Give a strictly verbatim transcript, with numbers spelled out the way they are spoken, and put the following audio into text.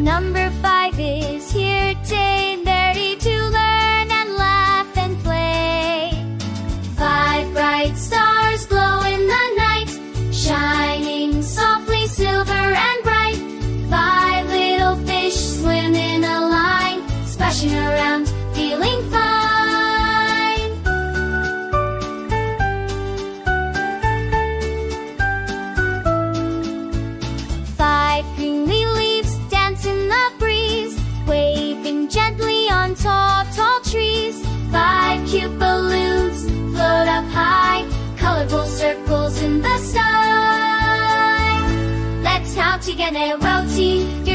Number five is here today, ready to learn and laugh and play. Five bright stars glow in the night, shining softly silver and bright. Five little fish swim in a line, splashing around, feeling fine. Five greenly leaves dance in the breeze, waving gently on tall, tall trees. Five cute balloons float up high, colorful circles in the sky. Let's count together, roti,